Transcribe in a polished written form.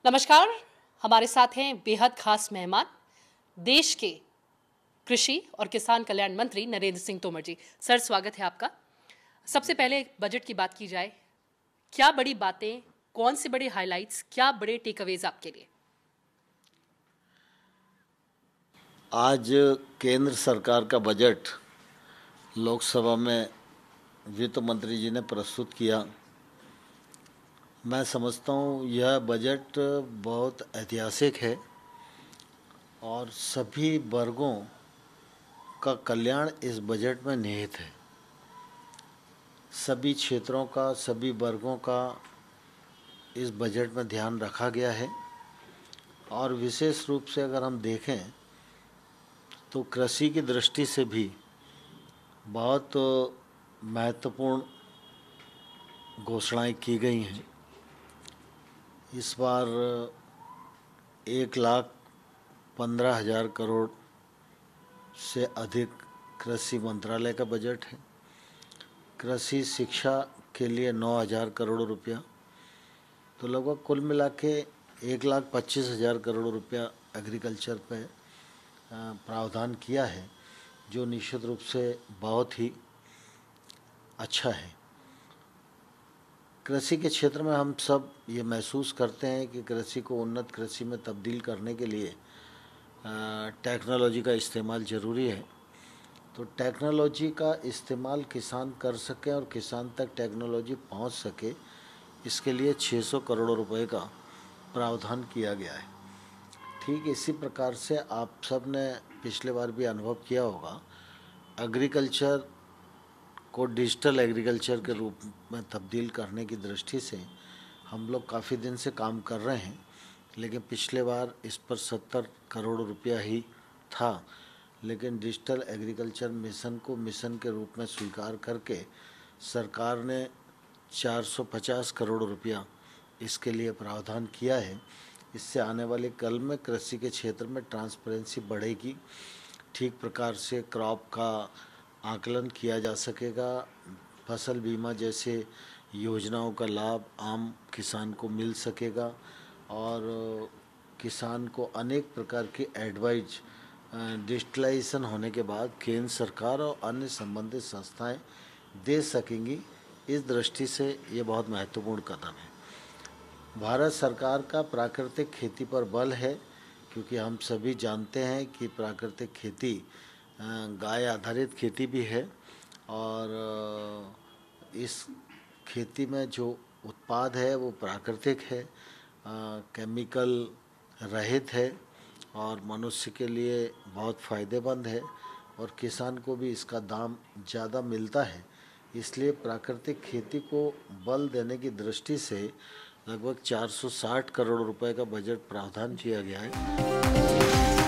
नमस्कार। हमारे साथ हैं बेहद खास मेहमान, देश के कृषि और किसान कल्याण मंत्री नरेंद्र सिंह तोमर जी। सर, स्वागत है आपका। सबसे पहले बजट की बात की जाए, क्या बड़ी बातें, कौन से बड़े हाइलाइट्स, क्या बड़े टेकअवेज आपके लिए? आज केंद्र सरकार का बजट लोकसभा में वित्त मंत्री जी ने प्रस्तुत किया। मैं समझता हूँ यह बजट बहुत ऐतिहासिक है और सभी वर्गों का कल्याण इस बजट में निहित है। सभी क्षेत्रों का, सभी वर्गों का इस बजट में ध्यान रखा गया है और विशेष रूप से अगर हम देखें तो कृषि की दृष्टि से भी बहुत महत्वपूर्ण घोषणाएं की गई हैं। इस बार 1,15,000 करोड़ से अधिक कृषि मंत्रालय का बजट है। कृषि शिक्षा के लिए 9,000 करोड़ रुपया, तो लगभग कुल मिला के 1,25,000 करोड़ रुपया एग्रीकल्चर पे प्रावधान किया है, जो निश्चित रूप से बहुत ही अच्छा है। कृषि के क्षेत्र में हम सब ये महसूस करते हैं कि कृषि को उन्नत कृषि में तब्दील करने के लिए टेक्नोलॉजी का इस्तेमाल ज़रूरी है। तो टेक्नोलॉजी का इस्तेमाल किसान कर सके और किसान तक टेक्नोलॉजी पहुंच सके, इसके लिए 600 करोड़ रुपए का प्रावधान किया गया है। ठीक इसी प्रकार से आप सब ने पिछले बार भी अनुभव किया होगा, एग्रीकल्चर को डिजिटल एग्रीकल्चर के रूप में तब्दील करने की दृष्टि से हम लोग काफ़ी दिन से काम कर रहे हैं, लेकिन पिछले बार इस पर 70 करोड़ रुपया ही था। लेकिन डिजिटल एग्रीकल्चर मिशन को मिशन के रूप में स्वीकार करके सरकार ने 450 करोड़ रुपया इसके लिए प्रावधान किया है। इससे आने वाले कल में कृषि के क्षेत्र में ट्रांसपेरेंसी बढ़ेगी, ठीक प्रकार से क्रॉप का आकलन किया जा सकेगा, फसल बीमा जैसे योजनाओं का लाभ आम किसान को मिल सकेगा और किसान को अनेक प्रकार की एडवाइज डिजिटलाइजेशन होने के बाद केंद्र सरकार और अन्य संबंधित संस्थाएं दे सकेंगी। इस दृष्टि से ये बहुत महत्वपूर्ण कदम है। भारत सरकार का प्राकृतिक खेती पर बल है, क्योंकि हम सभी जानते हैं कि प्राकृतिक खेती गाय आधारित खेती भी है और इस खेती में जो उत्पाद है वो प्राकृतिक है, केमिकल रहित है और मनुष्य के लिए बहुत फ़ायदेमंद है और किसान को भी इसका दाम ज़्यादा मिलता है। इसलिए प्राकृतिक खेती को बल देने की दृष्टि से लगभग 460 करोड़ रुपए का बजट प्रावधान किया गया है।